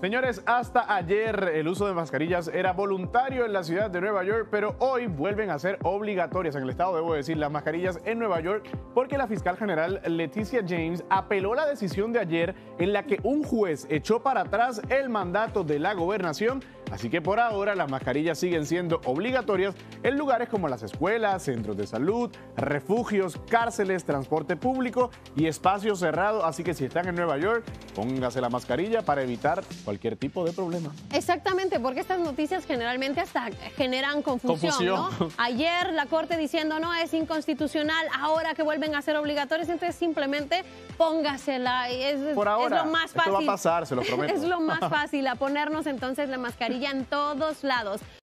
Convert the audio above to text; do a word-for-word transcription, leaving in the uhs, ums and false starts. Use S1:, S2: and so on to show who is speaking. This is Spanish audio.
S1: Señores, hasta ayer el uso de mascarillas era voluntario en la ciudad de Nueva York, pero hoy vuelven a ser obligatorias en el estado, debo decir, las mascarillas en Nueva York, porque la fiscal general Leticia James apeló la decisión de ayer en la que un juez echó para atrás el mandato de la gobernación. Así que por ahora las mascarillas siguen siendo obligatorias en lugares como las escuelas, centros de salud, refugios, cárceles, transporte público y espacios cerrados. Así que si están en Nueva York, póngase la mascarilla para evitar cualquier tipo de problema.
S2: Exactamente, porque estas noticias generalmente hasta generan confusión,
S1: Confusión.
S2: ¿no? Ayer la Corte diciendo no, es inconstitucional, ahora que vuelven a ser obligatorios, entonces simplemente póngasela. Es,
S1: Por ahora,
S2: es lo más fácil.
S1: esto va a pasar, se lo prometo.
S2: Es lo más fácil, a ponernos entonces la mascarilla en todos lados.